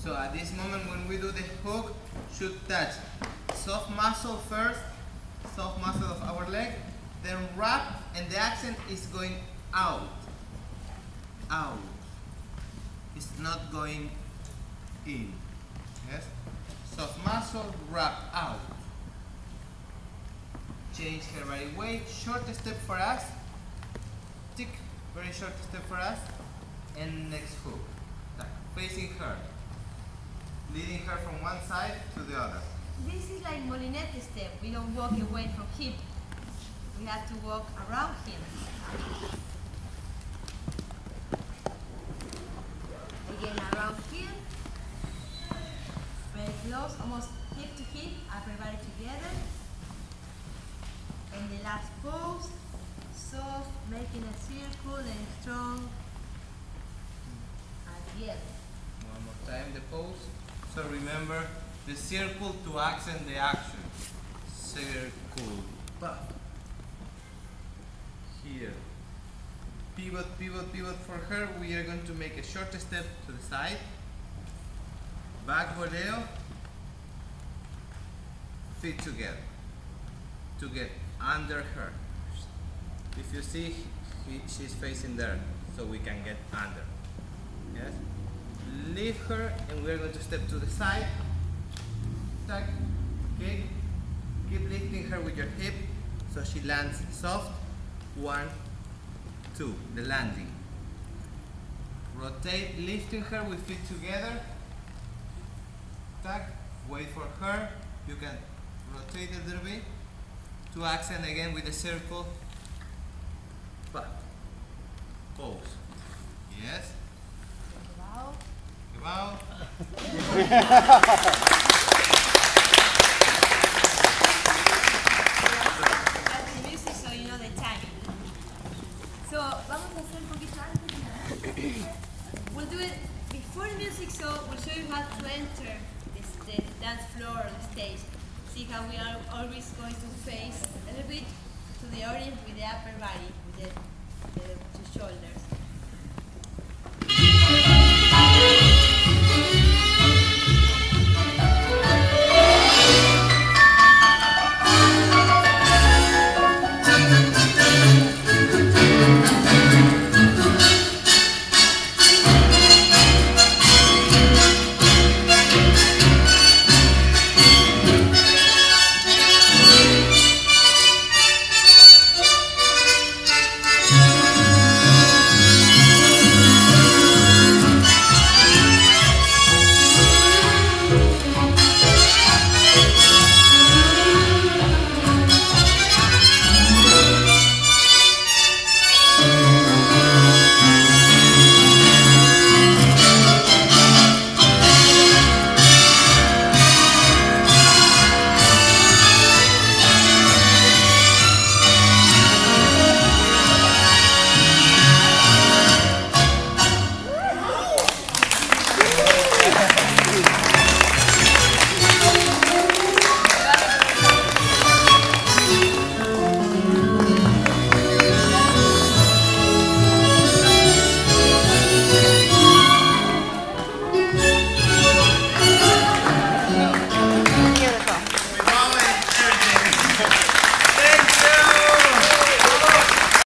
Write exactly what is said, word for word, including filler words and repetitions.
So at this moment when we do the hook, should touch soft muscle first, soft muscle of our leg, then wrap, and the accent is going out. Out. It's not going in. Yes? Soft muscle, wrap out. Change her right away. Short step for us. Tick. Very short step for us. And next hook. Tac. Facing her. Leading her from one side to the other. This is like molinette step. We don't walk away from him. We have to walk around him. Again around him. Very close, almost hip to hip, upper body together. And the last pose, soft, making a circle and strong. Again. One more time the pose. So remember the circle to accent the action. Circle. Puff. Here. Pivot, pivot, pivot for her. We are going to make a short step to the side. Back rodeo. Feet together. To get under her. If you see, he, she's facing there, so we can get under. Yes? Leave her, and we're going to step to the side. Tack. Okay. Keep lifting her with your hip, so she lands soft. One, two, the landing. Rotate, lifting her with feet together. Tack. Wait for her. You can rotate a little bit. To accent again with the circle. Back. Pose. Yes. Wow. Wow. That's the music, so you know the timing. So, vamos a hacer un poquito antes. We'll do it before the music, so we'll show you how to enter this, the dance floor or the stage. See how we are always going to face a little bit to the audience with the upper body, with the, the two shoulders.